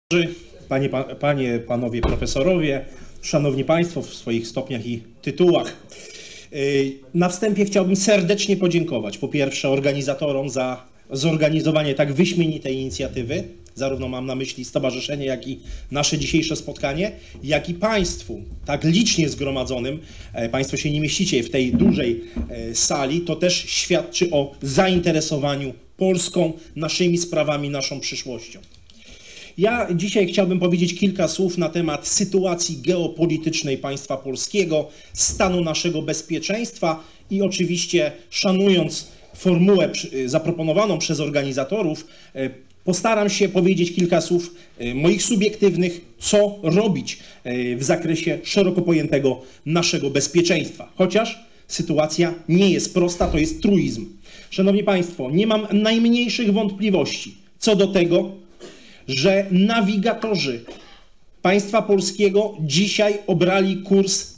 Panowie profesorowie, szanowni państwo w swoich stopniach i tytułach. Na wstępie chciałbym serdecznie podziękować po pierwsze organizatorom za zorganizowanie tak wyśmienitej inicjatywy. Zarówno mam na myśli stowarzyszenie, jak i nasze dzisiejsze spotkanie, jak i państwu tak licznie zgromadzonym. Państwo się nie mieścicie w tej dużej sali. To też świadczy o zainteresowaniu Polską, naszymi sprawami, naszą przyszłością. Ja dzisiaj chciałbym powiedzieć kilka słów na temat sytuacji geopolitycznej państwa polskiego, stanu naszego bezpieczeństwa i oczywiście szanując formułę zaproponowaną przez organizatorów, postaram się powiedzieć kilka słów moich subiektywnych, co robić w zakresie szeroko pojętego naszego bezpieczeństwa. Chociaż sytuacja nie jest prosta, to jest truizm. Szanowni Państwo, nie mam najmniejszych wątpliwości co do tego, że nawigatorzy państwa polskiego dzisiaj obrali kurs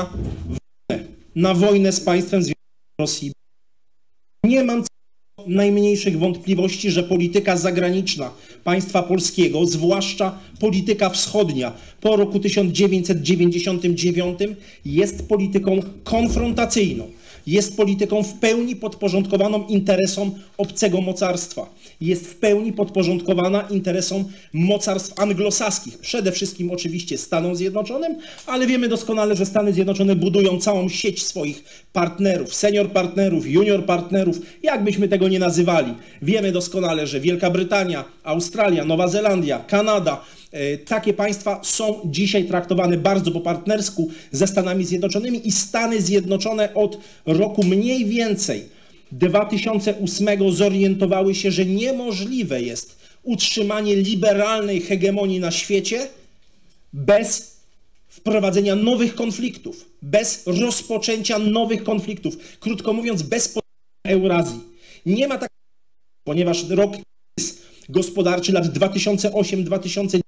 na wojnę z państwem związanym z Rosji. Nie mam najmniejszych wątpliwości, że polityka zagraniczna państwa polskiego, zwłaszcza polityka wschodnia po roku 1999 jest polityką konfrontacyjną. Jest polityką w pełni podporządkowaną interesom obcego mocarstwa. Jest w pełni podporządkowana interesom mocarstw anglosaskich. Przede wszystkim oczywiście Stanom Zjednoczonym, ale wiemy doskonale, że Stany Zjednoczone budują całą sieć swoich partnerów, senior partnerów, junior partnerów, jak byśmy tego nie nazywali. Wiemy doskonale, że Wielka Brytania, Australia, Nowa Zelandia, Kanada, takie państwa są dzisiaj traktowane bardzo po partnersku ze Stanami Zjednoczonymi i Stany Zjednoczone od roku mniej więcej 2008 zorientowały się, że niemożliwe jest utrzymanie liberalnej hegemonii na świecie bez wprowadzenia nowych konfliktów, bez rozpoczęcia nowych konfliktów. Krótko mówiąc, bez Eurazji. Nie ma takiego, ponieważ rok gospodarczy lat 2008-2009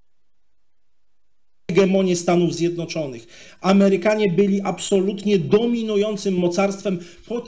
hegemonię Stanów Zjednoczonych. Amerykanie byli absolutnie dominującym mocarstwem po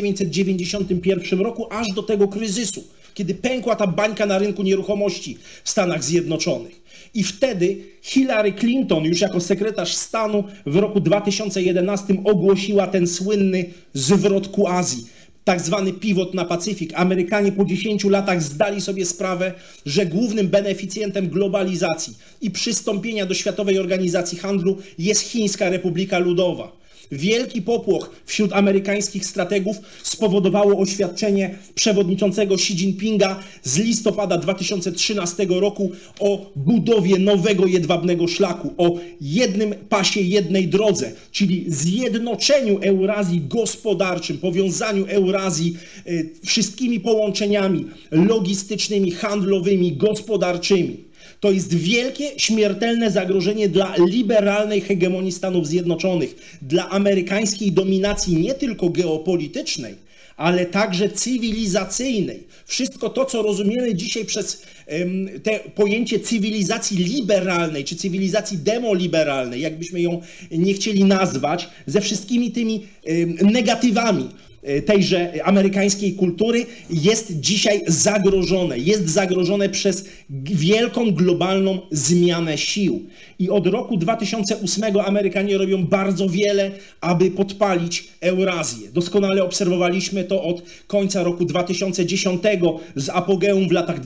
1991 roku, aż do tego kryzysu, kiedy pękła ta bańka na rynku nieruchomości w Stanach Zjednoczonych. I wtedy Hillary Clinton, już jako sekretarz stanu w roku 2011 ogłosiła ten słynny zwrot ku Azji. Tak zwany pivot na Pacyfik. Amerykanie po 10 latach zdali sobie sprawę, że głównym beneficjentem globalizacji i przystąpienia do Światowej Organizacji Handlu jest Chińska Republika Ludowa. Wielki popłoch wśród amerykańskich strategów spowodowało oświadczenie przewodniczącego Xi Jinpinga z listopada 2013 roku o budowie nowego jedwabnego szlaku, o jednym pasie, jednej drodze, czyli zjednoczeniu Eurazji gospodarczym, powiązaniu Eurazji wszystkimi połączeniami logistycznymi, handlowymi, gospodarczymi. To jest wielkie, śmiertelne zagrożenie dla liberalnej hegemonii Stanów Zjednoczonych, dla amerykańskiej dominacji nie tylko geopolitycznej, ale także cywilizacyjnej. Wszystko to, co rozumiemy dzisiaj przez te pojęcie cywilizacji liberalnej, czy cywilizacji demoliberalnej, jakbyśmy ją nie chcieli nazwać, ze wszystkimi tymi negatywami tejże amerykańskiej kultury jest dzisiaj zagrożone. Jest zagrożone przez wielką globalną zmianę sił. I od roku 2008 Amerykanie robią bardzo wiele, aby podpalić Eurazję. Doskonale obserwowaliśmy to od końca roku 2010 z apogeum w latach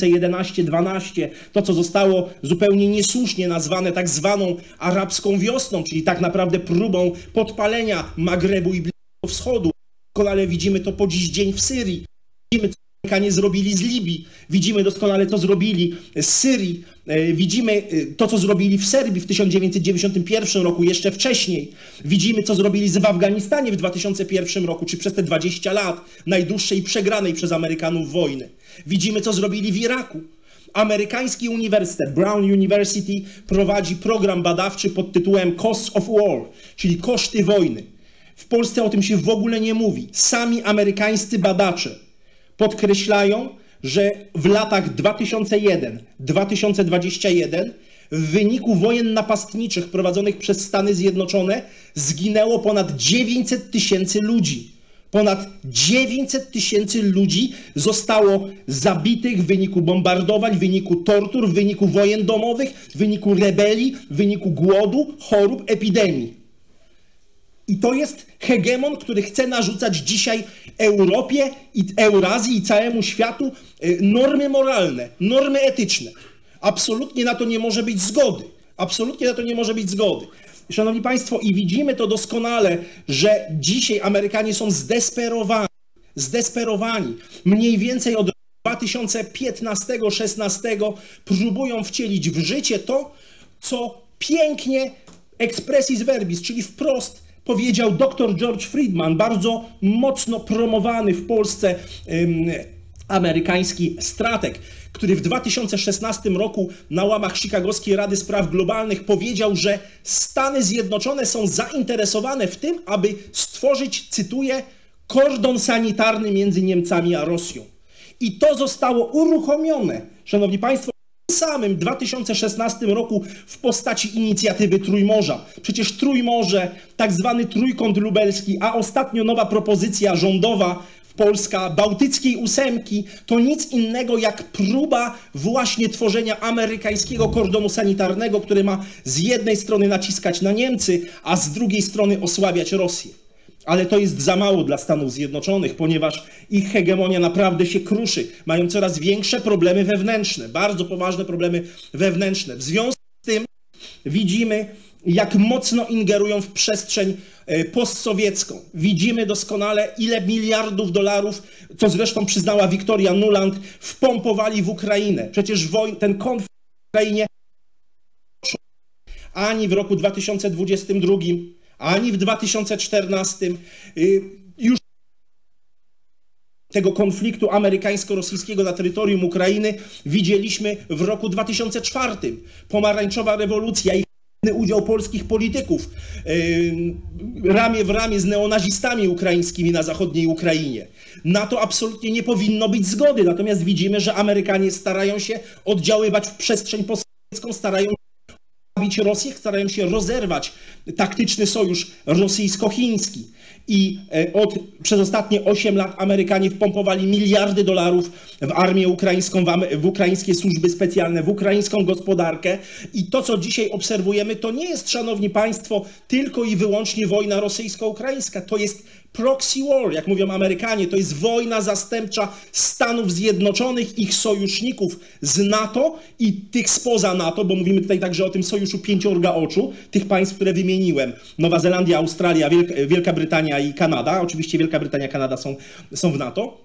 2011-12. To, co zostało zupełnie niesłusznie nazwane tak zwaną arabską wiosną, czyli tak naprawdę próbą podpalenia Magrebu i Bliskiego Wschodu. Doskonale widzimy to po dziś dzień w Syrii. Widzimy, co Amerykanie zrobili z Libii. Widzimy doskonale, co zrobili z Syrii. Widzimy to, co zrobili w Serbii w 1991 roku, jeszcze wcześniej. Widzimy, co zrobili w Afganistanie w 2001 roku, czy przez te 20 lat najdłuższej przegranej przez Amerykanów wojny. Widzimy, co zrobili w Iraku. Amerykański uniwersytet Brown University prowadzi program badawczy pod tytułem Costs of War, czyli koszty wojny. W Polsce o tym się w ogóle nie mówi. Sami amerykańscy badacze podkreślają, że w latach 2001-2021 w wyniku wojen napastniczych prowadzonych przez Stany Zjednoczone zginęło ponad 900 000 ludzi. Ponad 900 000 ludzi zostało zabitych w wyniku bombardowań, w wyniku tortur, w wyniku wojen domowych, w wyniku rebelii, w wyniku głodu, chorób, epidemii. I to jest hegemon, który chce narzucać dzisiaj Europie i Eurazji i całemu światu normy moralne, normy etyczne. Absolutnie na to nie może być zgody. Absolutnie na to nie może być zgody. Szanowni Państwo, i widzimy to doskonale, że dzisiaj Amerykanie są zdesperowani. Mniej więcej od 2015-16 próbują wcielić w życie to, co pięknie expressis verbis, czyli wprost powiedział dr George Friedman, bardzo mocno promowany w Polsce amerykański strateg, który w 2016 roku na łamach Chicagowskiej Rady Spraw Globalnych powiedział, że Stany Zjednoczone są zainteresowane w tym, aby stworzyć, cytuję, kordon sanitarny między Niemcami a Rosją. I to zostało uruchomione, szanowni państwo, w samym 2016 roku w postaci inicjatywy Trójmorza. Przecież Trójmorze, tak zwany Trójkąt Lubelski, a ostatnio nowa propozycja rządowa Polska, Bałtyckiej Ósemki, to nic innego jak próba właśnie tworzenia amerykańskiego kordonu sanitarnego, który ma z jednej strony naciskać na Niemcy, a z drugiej strony osłabiać Rosję. Ale to jest za mało dla Stanów Zjednoczonych, ponieważ ich hegemonia naprawdę się kruszy. Mają coraz większe problemy wewnętrzne, bardzo poważne problemy wewnętrzne. W związku z tym widzimy, jak mocno ingerują w przestrzeń postsowiecką. Widzimy doskonale, ile miliardów dolarów, co zresztą przyznała Victoria Nuland, wpompowali w Ukrainę. Przecież ten konflikt w Ukrainie ani w roku 2022, ani w 2014 już tego konfliktu amerykańsko-rosyjskiego na terytorium Ukrainy widzieliśmy w roku 2004. Pomarańczowa rewolucja i udział polskich polityków ramię w ramię z neonazistami ukraińskimi na zachodniej Ukrainie. Na to absolutnie nie powinno być zgody. Natomiast widzimy, że Amerykanie starają się oddziaływać w przestrzeń postsowiecką, starają się zabić Rosję, starają się rozerwać taktyczny sojusz rosyjsko-chiński. I przez ostatnie 8 lat Amerykanie wpompowali miliardy dolarów w armię ukraińską, w ukraińskie służby specjalne, w ukraińską gospodarkę. I to, co dzisiaj obserwujemy, to nie jest, szanowni państwo, tylko i wyłącznie wojna rosyjsko-ukraińska. To jest proxy war, jak mówią Amerykanie. To jest wojna zastępcza Stanów Zjednoczonych, ich sojuszników z NATO i tych spoza NATO, bo mówimy tutaj także o tym sojuszu pięciorga oczu, tych państw, które wymieniłem. Nowa Zelandia, Australia, Wielka Brytania i Kanada. Oczywiście Wielka Brytania i Kanada są w NATO.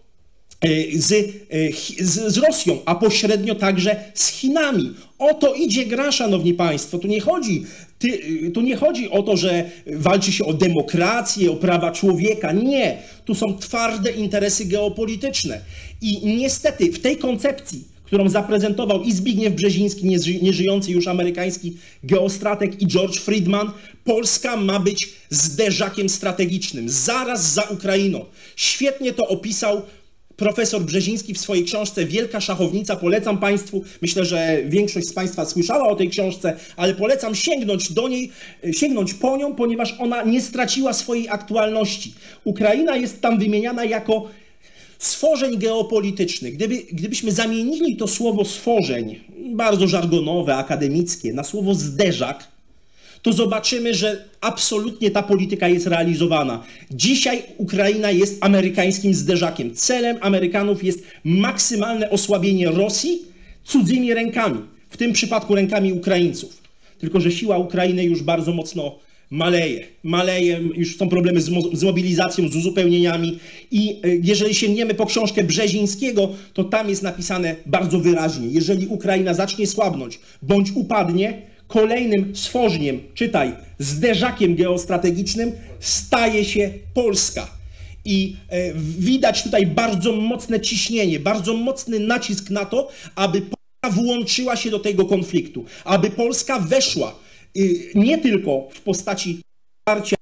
Z Rosją, a pośrednio także z Chinami. O to idzie gra, szanowni państwo. Tu nie chodzi o to, że walczy się o demokrację, o prawa człowieka. Nie. Tu są twarde interesy geopolityczne. I niestety w tej koncepcji, którą zaprezentował i Zbigniew Brzeziński, nieżyjący już amerykański geostrateg, i George Friedman, Polska ma być zderzakiem strategicznym, zaraz za Ukrainą. Świetnie to opisał profesor Brzeziński w swojej książce Wielka Szachownica. Polecam państwu, myślę, że większość z państwa słyszała o tej książce, ale polecam sięgnąć po nią, ponieważ ona nie straciła swojej aktualności. Ukraina jest tam wymieniana jako stworzeń geopolitycznych. Gdybyśmy zamienili to słowo stworzeń, bardzo żargonowe, akademickie, na słowo zderzak, to zobaczymy, że absolutnie ta polityka jest realizowana. Dzisiaj Ukraina jest amerykańskim zderzakiem. Celem Amerykanów jest maksymalne osłabienie Rosji cudzymi rękami, w tym przypadku rękami Ukraińców. Tylko że siła Ukrainy już bardzo mocno maleje, już są problemy z mobilizacją, z uzupełnieniami i jeżeli sięgniemy po książkę Brzezińskiego, to tam jest napisane bardzo wyraźnie, jeżeli Ukraina zacznie słabnąć bądź upadnie, kolejnym stworzeniem, czytaj, zderzakiem geostrategicznym staje się Polska. I widać tutaj bardzo mocne ciśnienie, bardzo mocny nacisk na to, aby Polska włączyła się do tego konfliktu, aby Polska weszła nie tylko w postaci wsparcia,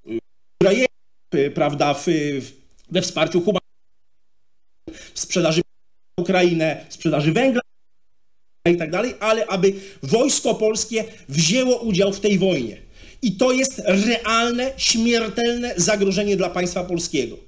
prawda, we wsparciu humanitarnym, w sprzedaży Ukrainę, w sprzedaży węgla i tak dalej, ale aby wojsko polskie wzięło udział w tej wojnie. I to jest realne, śmiertelne zagrożenie dla państwa polskiego.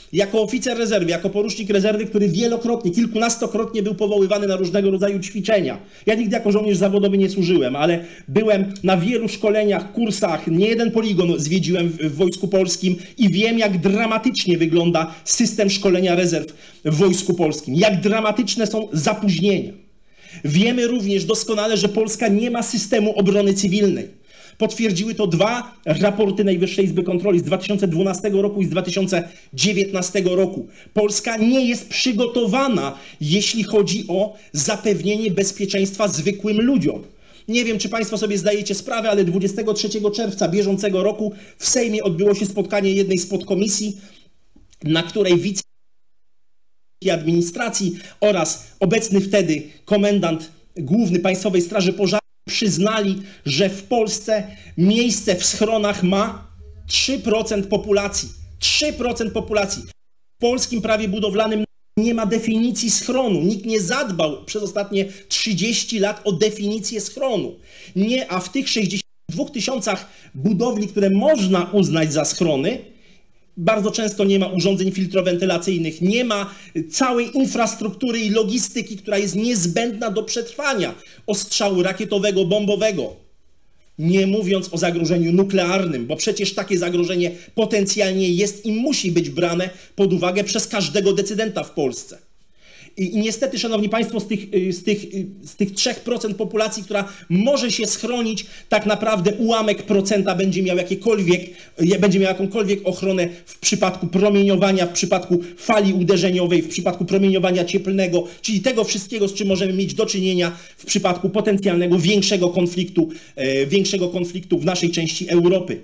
jako oficer rezerwy, jako porucznik rezerwy, który wielokrotnie, kilkunastokrotnie był powoływany na różnego rodzaju ćwiczenia. Ja nigdy jako żołnierz zawodowy nie służyłem, ale byłem na wielu szkoleniach, kursach, nie jeden poligon zwiedziłem w Wojsku Polskim i wiem, jak dramatycznie wygląda system szkolenia rezerw w Wojsku Polskim, jak dramatyczne są zapóźnienia. Wiemy również doskonale, że Polska nie ma systemu obrony cywilnej. Potwierdziły to dwa raporty Najwyższej Izby Kontroli z 2012 roku i z 2019 roku. Polska nie jest przygotowana, jeśli chodzi o zapewnienie bezpieczeństwa zwykłym ludziom. Nie wiem, czy Państwo sobie zdajecie sprawę, ale 23 czerwca bieżącego roku w Sejmie odbyło się spotkanie jednej z podkomisji, na której wiceadministracji oraz obecny wtedy komendant główny Państwowej Straży Pożarnej przyznali, że w Polsce miejsce w schronach ma 3% populacji. 3% populacji. W polskim prawie budowlanym nie ma definicji schronu. Nikt nie zadbał przez ostatnie 30 lat o definicję schronu. Nie, a w tych 62 000 budowli, które można uznać za schrony, bardzo często nie ma urządzeń filtrowentylacyjnych, nie ma całej infrastruktury i logistyki, która jest niezbędna do przetrwania ostrzału rakietowego, bombowego. Nie mówiąc o zagrożeniu nuklearnym, bo przecież takie zagrożenie potencjalnie jest i musi być brane pod uwagę przez każdego decydenta w Polsce. I niestety, szanowni państwo, z tych 3% populacji, która może się schronić, tak naprawdę ułamek procenta będzie miał jakąkolwiek ochronę w przypadku promieniowania, w przypadku fali uderzeniowej, w przypadku promieniowania cieplnego, czyli tego wszystkiego, z czym możemy mieć do czynienia w przypadku potencjalnego większego konfliktu w naszej części Europy.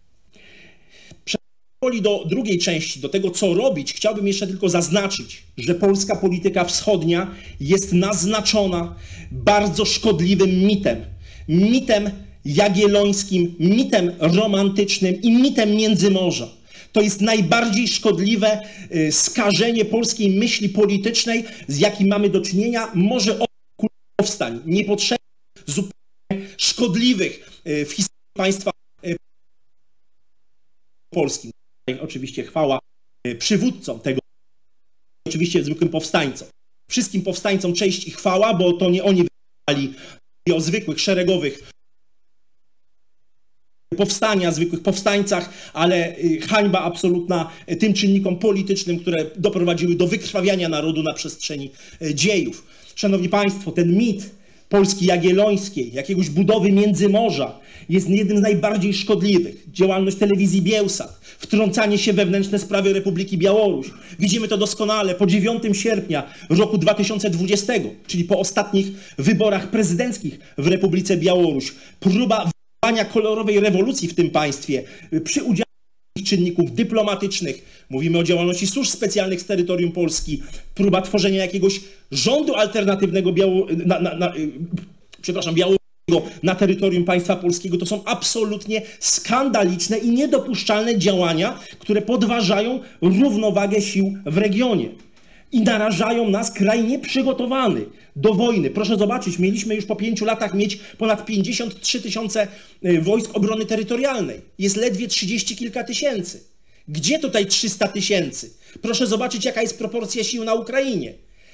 Do drugiej części, do tego, co robić, chciałbym jeszcze tylko zaznaczyć, że polska polityka wschodnia jest naznaczona bardzo szkodliwym mitem. Mitem jagiellońskim, mitem romantycznym i mitem Międzymorza. To jest najbardziej szkodliwe skażenie polskiej myśli politycznej, z jakim mamy do czynienia. Może powstań niepotrzebnych, zupełnie szkodliwych w historii państwa polskim. Oczywiście chwała przywódcom tego, oczywiście zwykłym powstańcom. Wszystkim powstańcom cześć i chwała, bo to nie oni wybrali o zwykłych, szeregowych powstania, zwykłych powstańcach, ale hańba absolutna tym czynnikom politycznym, które doprowadziły do wykrwawiania narodu na przestrzeni dziejów. Szanowni Państwo, ten mit Polski Jagiellońskiej, jakiegoś budowy Międzymorza jest jednym z najbardziej szkodliwych. Działalność telewizji Biełsat, wtrącanie się w wewnętrzne sprawy Republiki Białoruś. Widzimy to doskonale po 9 sierpnia roku 2020, czyli po ostatnich wyborach prezydenckich w Republice Białoruś. Próba wywołania kolorowej rewolucji w tym państwie przy udziale czynników dyplomatycznych. Mówimy o działalności służb specjalnych z terytorium Polski. Próba tworzenia jakiegoś rządu alternatywnego białoruskiego na terytorium państwa polskiego. To są absolutnie skandaliczne i niedopuszczalne działania, które podważają równowagę sił w regionie i narażają nas, kraj nieprzygotowany do wojny. Proszę zobaczyć, mieliśmy już po 5 latach mieć ponad 53 000 wojsk obrony terytorialnej. Jest ledwie 30 kilka tysięcy. Gdzie tutaj 300 000? Proszę zobaczyć, jaka jest proporcja sił na Ukrainie.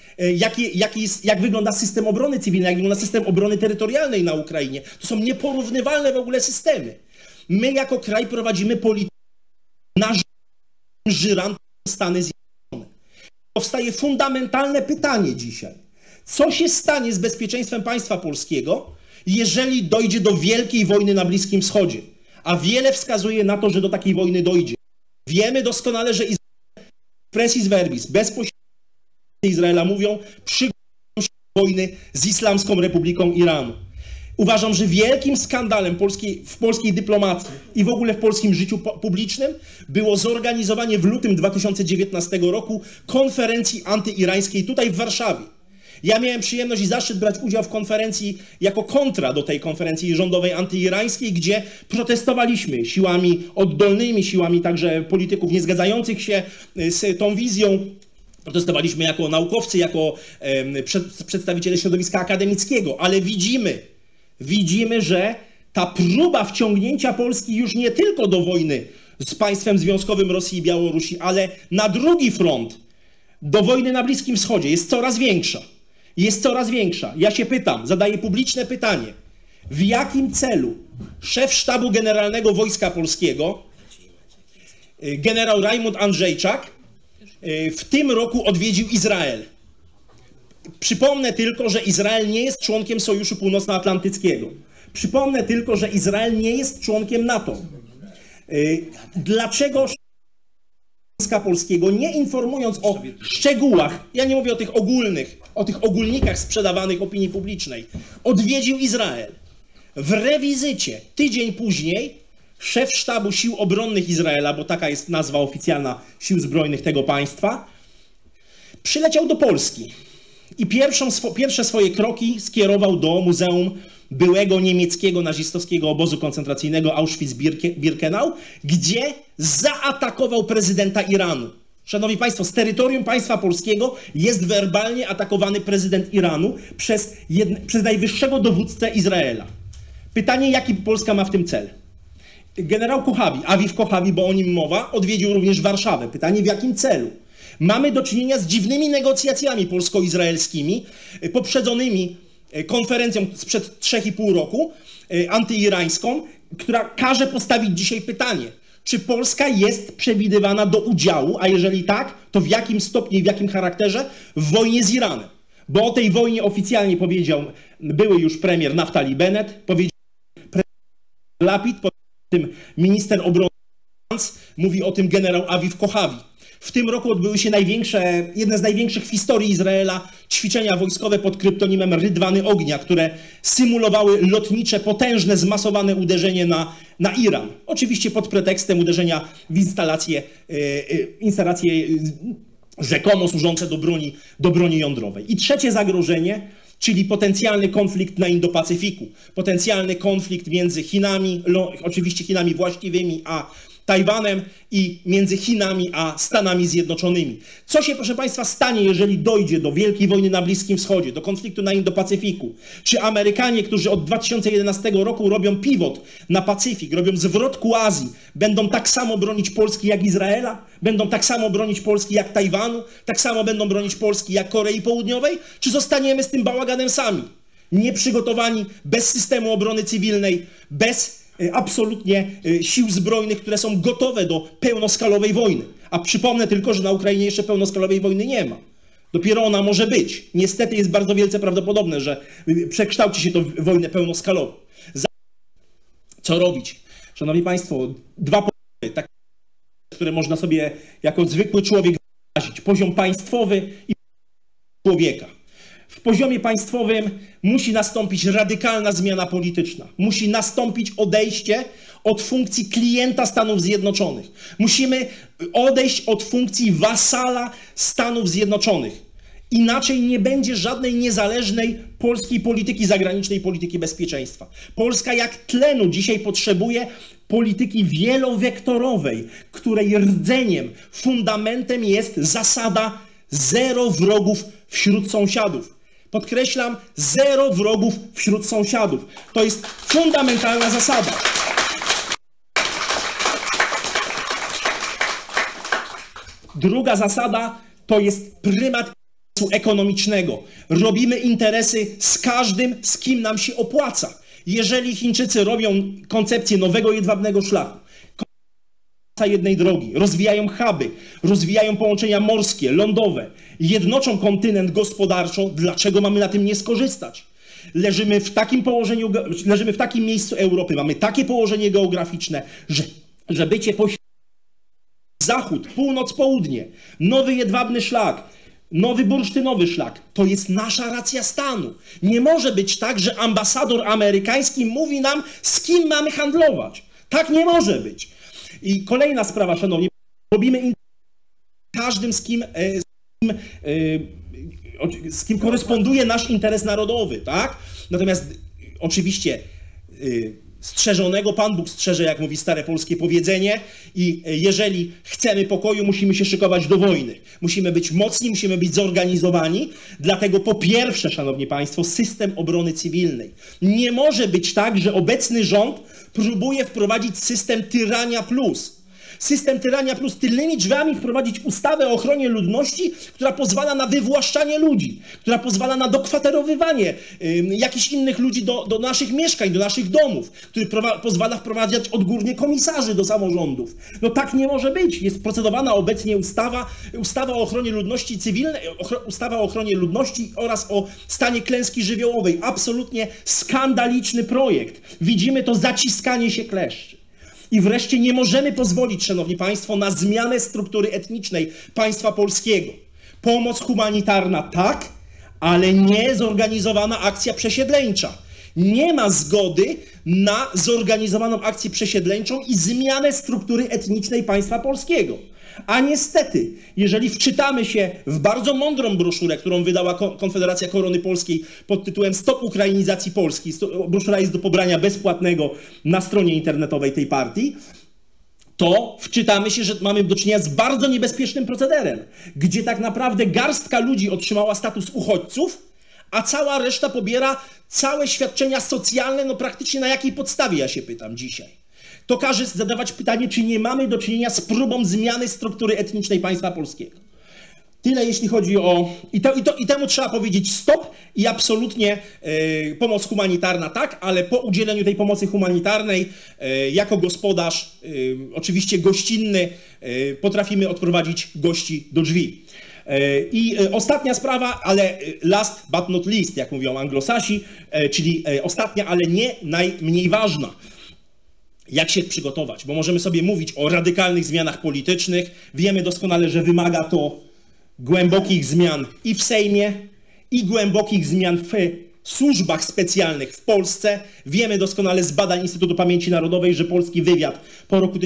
Jak wygląda system obrony cywilnej, jak wygląda system obrony terytorialnej na Ukrainie. To są nieporównywalne w ogóle systemy. My jako kraj prowadzimy politykę na żyrant Stany Zjednoczone. Powstaje fundamentalne pytanie dzisiaj. Co się stanie z bezpieczeństwem państwa polskiego, jeżeli dojdzie do wielkiej wojny na Bliskim Wschodzie? A wiele wskazuje na to, że do takiej wojny dojdzie. Wiemy doskonale, że expressis verbis, bezpośrednio Izraela mówią, przygotują się do wojny z Islamską Republiką Iranu. Uważam, że wielkim skandalem w polskiej dyplomacji i w ogóle w polskim życiu publicznym było zorganizowanie w lutym 2019 roku konferencji antyirańskiej tutaj w Warszawie. Ja miałem przyjemność i zaszczyt brać udział w konferencji jako kontra do tej konferencji rządowej antyirańskiej, gdzie protestowaliśmy siłami oddolnymi, siłami także polityków niezgadzających się z tą wizją. Protestowaliśmy jako naukowcy, jako przedstawiciele środowiska akademickiego, ale widzimy, że ta próba wciągnięcia Polski już nie tylko do wojny z państwem związkowym Rosji i Białorusi, ale na drugi front do wojny na Bliskim Wschodzie jest coraz większa. Jest coraz większa. Ja się pytam, zadaję publiczne pytanie. W jakim celu szef Sztabu Generalnego Wojska Polskiego, generał Rajmund Andrzejczak, w tym roku odwiedził Izrael? Przypomnę tylko, że Izrael nie jest członkiem Sojuszu Północnoatlantyckiego. Przypomnę tylko, że Izrael nie jest członkiem NATO. Dlaczego Wojska Polskiego, nie informując o szczegółach, ja nie mówię o tych ogólnych, o tych ogólnikach sprzedawanych opinii publicznej, odwiedził Izrael? W rewizycie tydzień później szef Sztabu Sił Obronnych Izraela, bo taka jest nazwa oficjalna Sił Zbrojnych tego państwa, przyleciał do Polski i pierwsze swoje kroki skierował do Muzeum byłego niemieckiego nazistowskiego obozu koncentracyjnego Auschwitz-Birkenau, gdzie zaatakował prezydenta Iranu. Szanowni Państwo, z terytorium państwa polskiego jest werbalnie atakowany prezydent Iranu przez najwyższego dowódcę Izraela. Pytanie, jaki Polska ma w tym cel? Generał Kochawi, Aviv Kochawi, bo o nim mowa, odwiedził również Warszawę. Pytanie, w jakim celu? Mamy do czynienia z dziwnymi negocjacjami polsko-izraelskimi, poprzedzonymi konferencją sprzed 3,5 roku, antyirańską, która każe postawić dzisiaj pytanie, czy Polska jest przewidywana do udziału, a jeżeli tak, to w jakim stopniu i w jakim charakterze w wojnie z Iranem? Bo o tej wojnie oficjalnie powiedział były już premier Naftali Bennett, powiedział premier Lapid, tym minister obrony, mówi o tym generał Aviv Kochavi. W tym roku odbyły się jedne z największych w historii Izraela ćwiczenia wojskowe pod kryptonimem Rydwany Ognia, które symulowały lotnicze, potężne, zmasowane uderzenie na Iran. Oczywiście pod pretekstem uderzenia w instalacje rzekomo służące do broni jądrowej. I trzecie zagrożenie, czyli potencjalny konflikt na Indo-Pacyfiku. Potencjalny konflikt między Chinami, oczywiście Chinami właściwymi, a Tajwanem i między Chinami a Stanami Zjednoczonymi. Co się, proszę Państwa, stanie, jeżeli dojdzie do wielkiej wojny na Bliskim Wschodzie, do konfliktu na Indo-Pacyfiku? Czy Amerykanie, którzy od 2011 roku robią pivot na Pacyfik, robią zwrot ku Azji, będą tak samo bronić Polski jak Izraela? Będą tak samo bronić Polski jak Tajwanu? Tak samo będą bronić Polski jak Korei Południowej? Czy zostaniemy z tym bałaganem sami? Nieprzygotowani, bez systemu obrony cywilnej, bez absolutnie sił zbrojnych, które są gotowe do pełnoskalowej wojny. A przypomnę tylko, że na Ukrainie jeszcze pełnoskalowej wojny nie ma. Dopiero ona może być. Niestety jest bardzo wielce prawdopodobne, że przekształci się to w wojnę pełnoskalową. Co robić? Szanowni Państwo, dwa poziomy, takie, które można sobie jako zwykły człowiek wyrazić. Poziom państwowy i człowieka. W poziomie państwowym musi nastąpić radykalna zmiana polityczna. Musi nastąpić odejście od funkcji klienta Stanów Zjednoczonych. Musimy odejść od funkcji wasala Stanów Zjednoczonych. Inaczej nie będzie żadnej niezależnej polskiej polityki zagranicznej, polityki bezpieczeństwa. Polska jak tlenu dzisiaj potrzebuje polityki wielowektorowej, której rdzeniem, fundamentem jest zasada zero wrogów wśród sąsiadów. Podkreślam, zero wrogów wśród sąsiadów. To jest fundamentalna zasada. Druga zasada to jest prymat ekonomicznego. Robimy interesy z każdym, z kim nam się opłaca. Jeżeli Chińczycy robią koncepcję nowego jedwabnego szlaku, jednej drogi, rozwijają huby, rozwijają połączenia morskie, lądowe, jednoczą kontynent gospodarczo, dlaczego mamy na tym nie skorzystać? Leżymy w takim położeniu, leżymy w takim miejscu Europy, mamy takie położenie geograficzne, że bycie zachód, północ, południe, nowy jedwabny szlak, nowy bursztynowy szlak, to jest nasza racja stanu. Nie może być tak, że ambasador amerykański mówi nam, z kim mamy handlować. Tak nie może być. I kolejna sprawa, szanowni, robimy każdym, z kim koresponduje nasz interes narodowy, tak? Natomiast oczywiście strzeżonego Pan Bóg strzeże, jak mówi stare polskie powiedzenie, i jeżeli chcemy pokoju, musimy się szykować do wojny. Musimy być mocni, musimy być zorganizowani, dlatego po pierwsze, szanowni państwo, system obrony cywilnej. Nie może być tak, że obecny rząd próbuje wprowadzić system tyrania plus. System tyrania plus tylnymi drzwiami wprowadzić ustawę o ochronie ludności, która pozwala na wywłaszczanie ludzi, która pozwala na dokwaterowywanie jakichś innych ludzi do naszych mieszkań, do naszych domów, który pozwala wprowadzać odgórnie komisarzy do samorządów. No tak nie może być. Jest procedowana obecnie ustawa o ochronie ludności cywilnej, ustawa o ochronie ludności oraz o stanie klęski żywiołowej. Absolutnie skandaliczny projekt. Widzimy to zaciskanie się kleszczy. I wreszcie nie możemy pozwolić, szanowni państwo, na zmianę struktury etnicznej państwa polskiego. Pomoc humanitarna tak, ale nie zorganizowana akcja przesiedleńcza. Nie ma zgody na zorganizowaną akcję przesiedleńczą i zmianę struktury etnicznej państwa polskiego. A niestety, jeżeli wczytamy się w bardzo mądrą broszurę, którą wydała Konfederacja Korony Polskiej pod tytułem Stop Ukrainizacji Polski, broszura jest do pobrania bezpłatnego na stronie internetowej tej partii, to wczytamy się, że mamy do czynienia z bardzo niebezpiecznym procederem, gdzie tak naprawdę garstka ludzi otrzymała status uchodźców, a cała reszta pobiera całe świadczenia socjalne, no praktycznie na jakiej podstawie, ja się pytam dzisiaj. To każe zadawać pytanie, czy nie mamy do czynienia z próbą zmiany struktury etnicznej państwa polskiego. Tyle jeśli chodzi o... I temu trzeba powiedzieć stop i absolutnie pomoc humanitarna tak, ale po udzieleniu tej pomocy humanitarnej jako gospodarz, oczywiście gościnny, potrafimy odprowadzić gości do drzwi. I ostatnia sprawa, ale last but not least, jak mówią anglosasi, czyli ostatnia, ale nie najmniej ważna. Jak się przygotować? Bo możemy sobie mówić o radykalnych zmianach politycznych. Wiemy doskonale, że wymaga to głębokich zmian i w Sejmie, i głębokich zmian w służbach specjalnych w Polsce. Wiemy doskonale z badań Instytutu Pamięci Narodowej, że polski wywiad po roku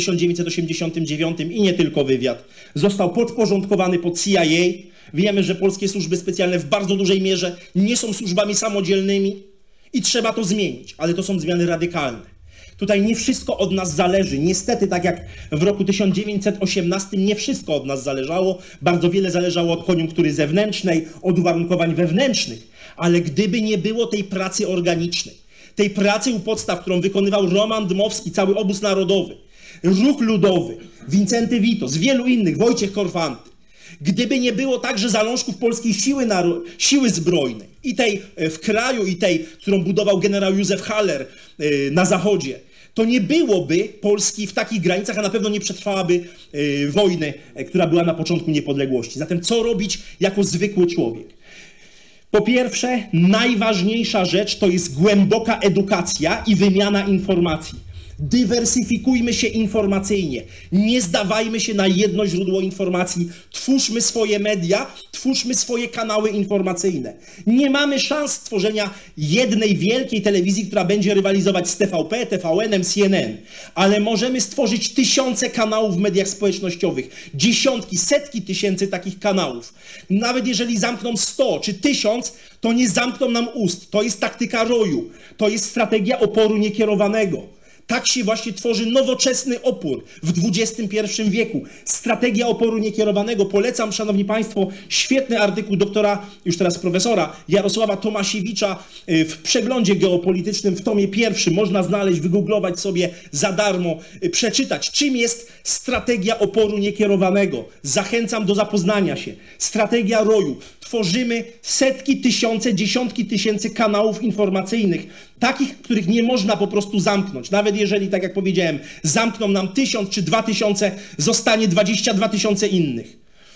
1989 i nie tylko wywiad został podporządkowany pod CIA. Wiemy, że polskie służby specjalne w bardzo dużej mierze nie są służbami samodzielnymi i trzeba to zmienić, ale to są zmiany radykalne. Tutaj nie wszystko od nas zależy. Niestety, tak jak w roku 1918 nie wszystko od nas zależało. Bardzo wiele zależało od koniunktury zewnętrznej, od uwarunkowań wewnętrznych. Ale gdyby nie było tej pracy organicznej, tej pracy u podstaw, którą wykonywał Roman Dmowski, cały obóz narodowy, ruch ludowy, Wincenty Witos, wielu innych, Wojciech Korfanty, gdyby nie było także zalążków polskiej siły zbrojnej, i tej w kraju, i tej, którą budował generał Józef Haller na zachodzie, to nie byłoby Polski w takich granicach, a na pewno nie przetrwałaby wojny, która była na początku niepodległości. Zatem co robić jako zwykły człowiek? Po pierwsze, najważniejsza rzecz to jest głęboka edukacja i wymiana informacji. Dywersyfikujmy się informacyjnie. Nie zdawajmy się na jedno źródło informacji. Twórzmy swoje media, twórzmy swoje kanały informacyjne. Nie mamy szans stworzenia jednej wielkiej telewizji, która będzie rywalizować z TVP, TVN-em, CNN. Ale możemy stworzyć tysiące kanałów w mediach społecznościowych. Dziesiątki, setki tysięcy takich kanałów. Nawet jeżeli zamkną 100 czy 1000, to nie zamkną nam ust. To jest taktyka roju. To jest strategia oporu niekierowanego. Tak się właśnie tworzy nowoczesny opór w XXI wieku. Strategia oporu niekierowanego. Polecam, szanowni państwo, świetny artykuł doktora, już teraz profesora, Jarosława Tomasiewicza w przeglądzie geopolitycznym w tomie 1. Można znaleźć, wygooglować sobie za darmo, przeczytać, czym jest strategia oporu niekierowanego. Zachęcam do zapoznania się. Strategia roju. Tworzymy setki, tysiące, dziesiątki tysięcy kanałów informacyjnych, takich, których nie można po prostu zamknąć. Nawet jeżeli, tak jak powiedziałem, zamkną nam 1000 czy 2000, zostanie 22 000 innych.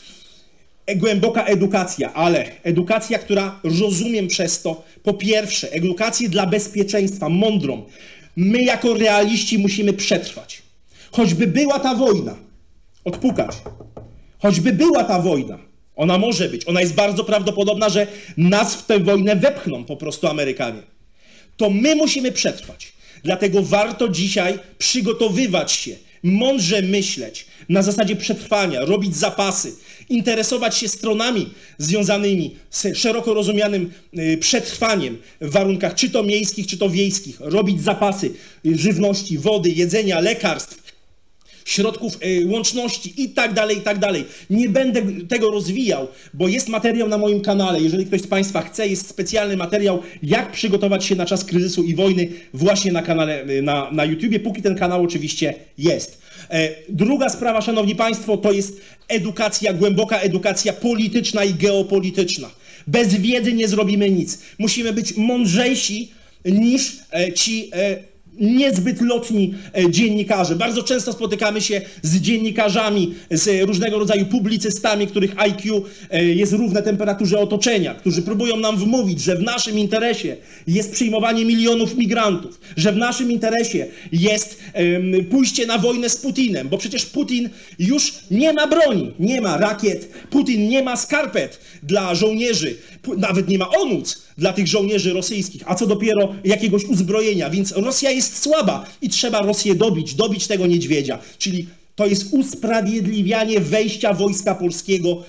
Głęboka edukacja, ale edukacja, która rozumiem przez to, po pierwsze, edukację dla bezpieczeństwa, mądrą. My jako realiści musimy przetrwać. Choćby była ta wojna, odpukać, choćby była ta wojna, ona może być, ona jest bardzo prawdopodobna, że nas w tę wojnę wepchną po prostu Amerykanie. To my musimy przetrwać. Dlatego warto dzisiaj przygotowywać się, mądrze myśleć na zasadzie przetrwania, robić zapasy, interesować się stronami związanymi z szeroko rozumianym przetrwaniem w warunkach czy to miejskich, czy to wiejskich, robić zapasy żywności, wody, jedzenia, lekarstw, środków łączności i tak dalej, i tak dalej. Nie będę tego rozwijał, bo jest materiał na moim kanale. Jeżeli ktoś z Państwa chce, jest specjalny materiał, jak przygotować się na czas kryzysu i wojny właśnie na kanale na YouTubie, póki ten kanał oczywiście jest. Druga sprawa, Szanowni Państwo, to jest edukacja, głęboka edukacja polityczna i geopolityczna. Bez wiedzy nie zrobimy nic. Musimy być mądrzejsi niż ci niezbyt lotni dziennikarze. Bardzo często spotykamy się z dziennikarzami, z różnego rodzaju publicystami, których IQ jest równe temperaturze otoczenia, którzy próbują nam wmówić, że w naszym interesie jest przyjmowanie milionów migrantów, że w naszym interesie jest pójście na wojnę z Putinem, bo przecież Putin już nie ma broni, nie ma rakiet, Putin nie ma skarpet dla żołnierzy, nawet nie ma onuc dla tych żołnierzy rosyjskich, a co dopiero jakiegoś uzbrojenia, więc Rosja jest słaba i trzeba Rosję dobić tego niedźwiedzia, czyli to jest usprawiedliwianie wejścia wojska polskiego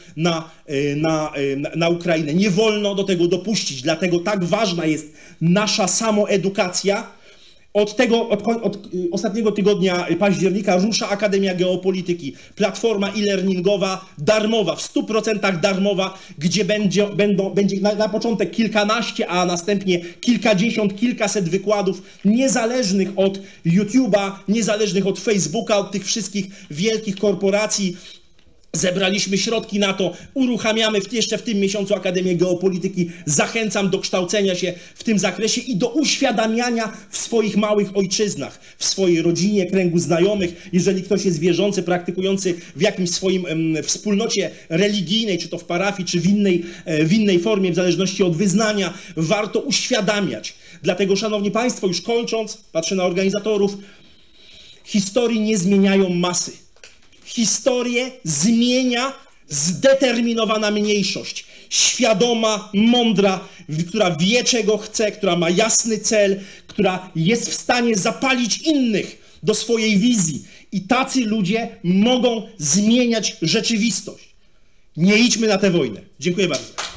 na Ukrainę. Nie wolno do tego dopuścić, dlatego tak ważna jest nasza samoedukacja. Od ostatniego tygodnia października rusza Akademia Geopolityki, platforma e-learningowa darmowa, w 100% darmowa, gdzie będzie na początek kilkanaście, a następnie kilkadziesiąt, kilkaset wykładów niezależnych od YouTube'a, niezależnych od Facebooka, od tych wszystkich wielkich korporacji. Zebraliśmy środki na to, uruchamiamy jeszcze w tym miesiącu Akademię Geopolityki. Zachęcam do kształcenia się w tym zakresie i do uświadamiania w swoich małych ojczyznach, w swojej rodzinie, kręgu znajomych. Jeżeli ktoś jest wierzący, praktykujący w jakimś swoim wspólnocie religijnej, czy to w parafii, czy w innej formie, w zależności od wyznania, warto uświadamiać. Dlatego, Szanowni Państwo, już kończąc, patrzę na organizatorów, historii nie zmieniają masy. Historię zmienia zdeterminowana mniejszość, świadoma, mądra, która wie, czego chce, która ma jasny cel, która jest w stanie zapalić innych do swojej wizji. I tacy ludzie mogą zmieniać rzeczywistość. Nie idźmy na tę wojnę. Dziękuję bardzo.